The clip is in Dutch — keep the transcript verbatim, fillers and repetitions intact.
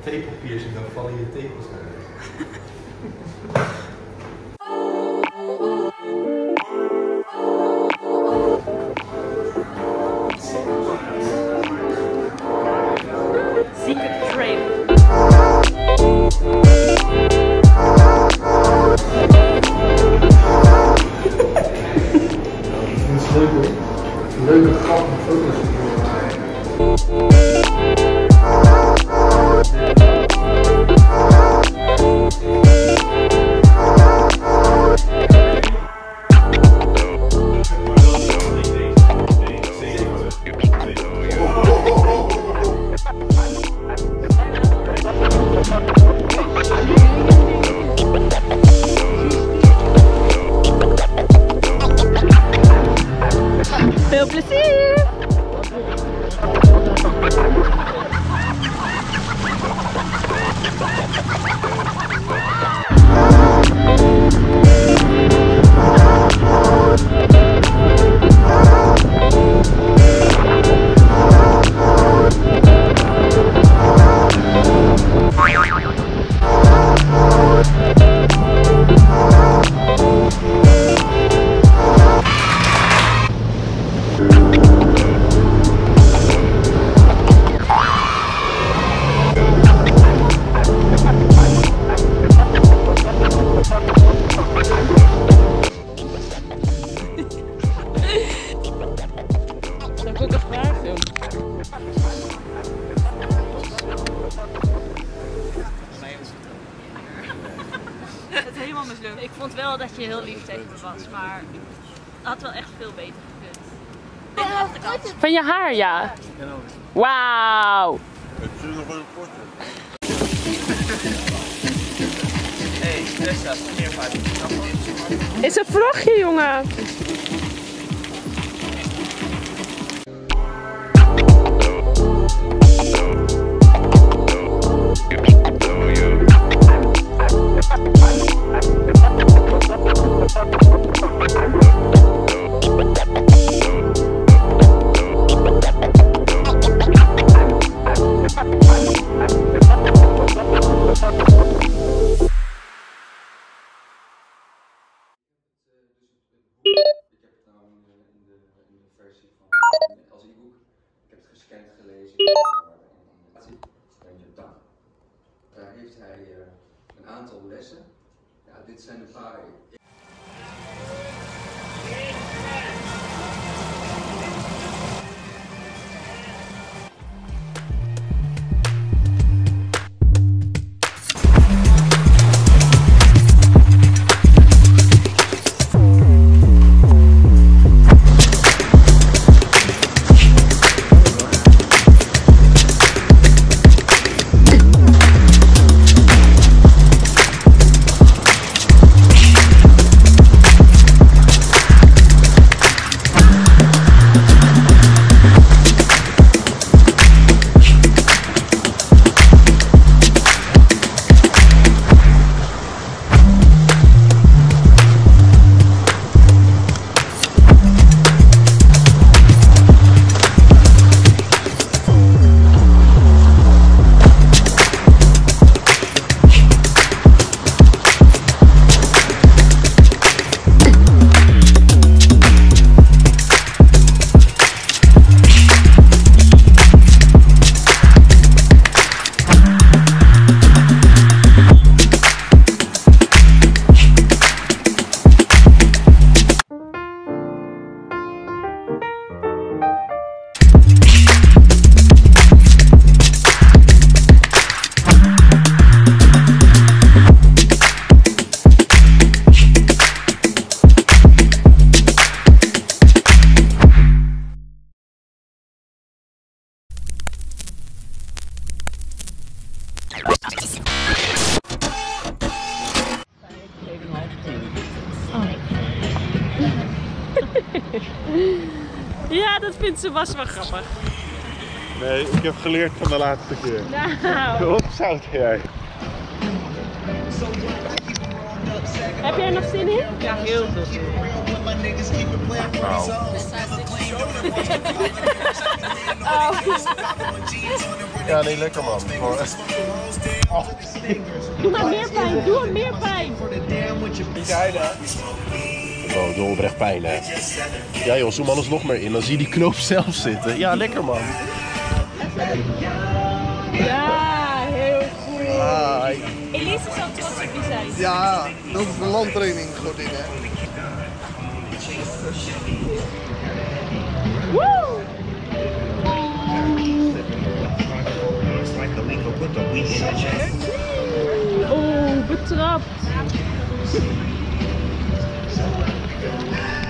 tepelpiercing, dan vallen je tepels eruit. Secret frame. Dat is leuke, leuke grappige foto's. Veel plezier! Het helemaal mislukt. Ik vond wel dat je heel lief tegen me was, maar het had wel echt veel beter gekund. Van je haar, ja. Wauw. Het is nog wel een korte. Hey, Tessa, meer vaart. Is een vlogje, jongen. Daar heeft hij uh, een aantal lessen. Ja, dit zijn de paar. Ja, dat vindt ze was wel grappig. Nee, ik heb geleerd van de laatste keer. Nou. Hoe zout jij? Heb jij er nog zin in? Ja, heel veel zin in. Ja, nee, lekker man. Gewoon echt. Oh. Doe maar meer pijn, doe hem meer pijn. Wow, doe oprecht pijn, hè? Ja joh, zoom alles nog meer in. Dan zie je die knoop zelf zitten. Ja, lekker man. Ja, heel goed. Hi. Elise zal trots op je zijn. Ja, dat is een landtraining godin, hè. Woe! Oh, betrapt.